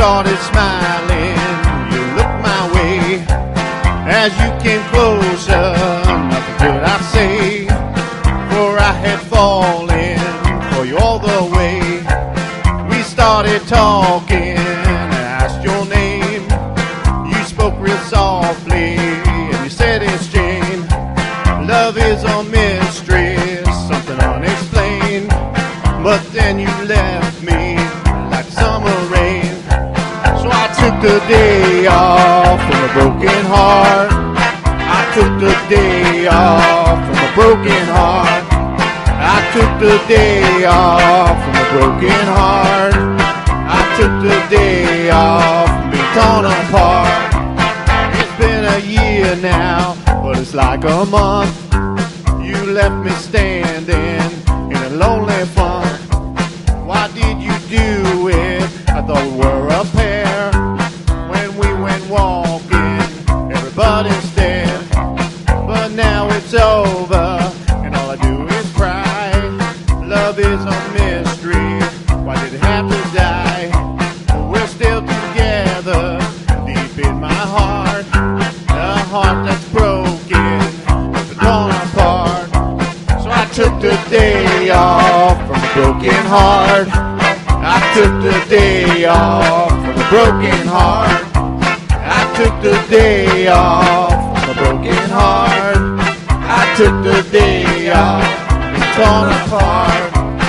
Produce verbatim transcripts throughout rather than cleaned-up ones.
started smiling. You looked my way. As you came closer, nothing could I say, for I had fallen for you all the way. We started talking, I asked your name. You spoke real softly, and you said it's Jane. Love is a mystery, something unexplained. But then you left me like summer rain. So I took the day off from a broken heart. I took the day off from a broken heart. I took the day off from a broken heart. I took the day off from being torn apart. It's been a year now, but it's like a month. You left me standing in a lonely funk. Why did you do it? I thought we were a pair. When we went walking, everybody stared. But now it's over, and all I do is cry. Love is a mystery, why did it have to die? We're still together, deep in my heart. A heart that's broken, but torn apart. So I took the day off from a broken heart. I took the day off from a broken heart. I took the day off from a broken heart. I took the day off, being torn apart.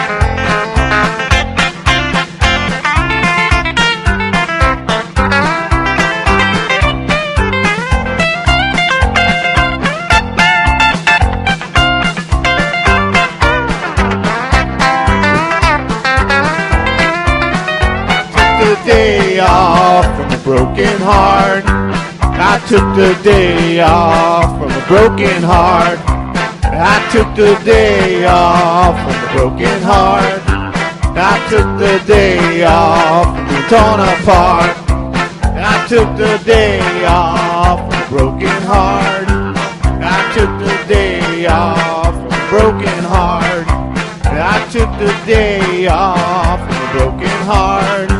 Day off from a broken heart. I took the day off from a broken heart. I took the day off from a broken heart. I took the day off from being torn apart. I took the day off from a broken heart. I took the day off from a broken heart. I took the day off from a broken heart.